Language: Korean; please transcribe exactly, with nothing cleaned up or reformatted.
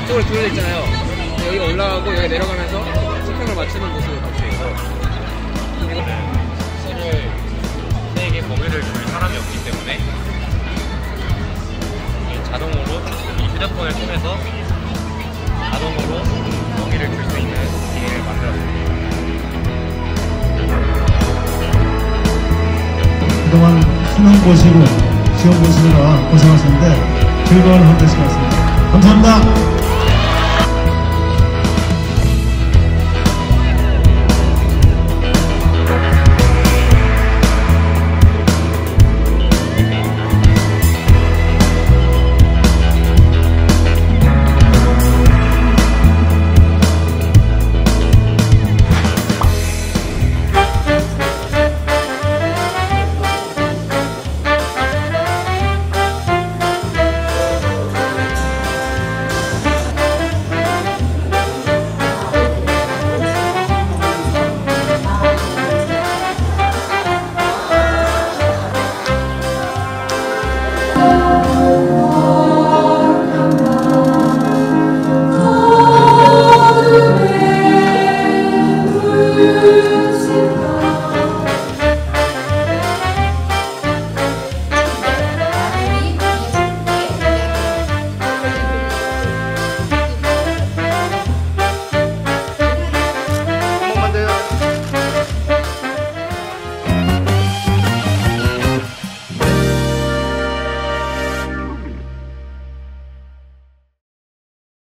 이쪽으로 기울어 있잖아요. 여기가 올라가고 여기 내려가면서 수평을 맞추는 모습을 볼 수 있어요. 실을 세에게 범위를 줄 사람이 없기 때문에 자동으로 이 휴대폰을 통해서 자동으로 범위를 줄 수 있는 기회를 만들었습니다. 그동안 수능 보시고 시험 보시느라 고생하셨는데 즐거운 하루 되실 것 같습니다. 감사합니다.